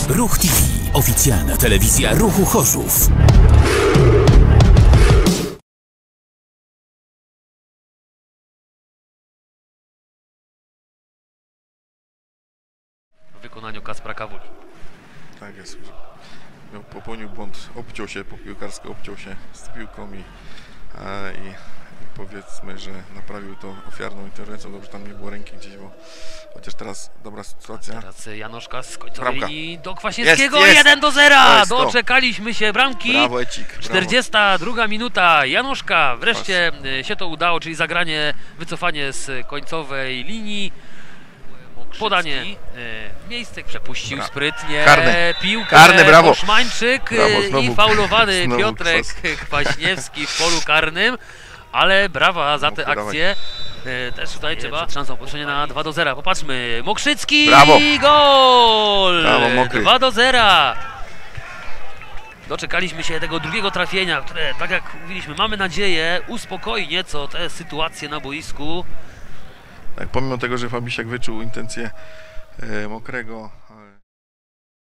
Ruch TV. Oficjalna telewizja Ruchu Chorzów. W wykonaniu Kacpra Kawuli. Tak jest. Popełnił błąd, obciął się, po piłkarsko obciął się z piłką i powiedzmy, że naprawił to ofiarną interwencją. Dobrze, tam nie było ręki gdzieś, bo chociaż teraz dobra sytuacja. Teraz Janoszka z końcowej Bramka. linii do Kwaśniewskiego. Jest. 1-0. Doczekaliśmy się bramki. Brawo, Ecik. 42 minuta. Janoszka. Wreszcie się to udało, czyli zagranie, wycofanie z końcowej linii. Podanie w miejsce, przepuścił sprytnie piłkę. Karne, brawo. Szmańczyk i faulowany znowu Piotrek Kwaśniewski w polu karnym. Ale brawa za tę akcję. Też tutaj trzeba przed szansą poruszenia na 2-0. Popatrzmy, Mokrzycki, brawo. Gol! Brawo, Mokry. 2-0. Doczekaliśmy się tego drugiego trafienia, które, tak jak mówiliśmy, mamy nadzieję, uspokoi nieco tę sytuację na boisku. Tak, pomimo tego, że Fabisiak wyczuł intencje Mokrego,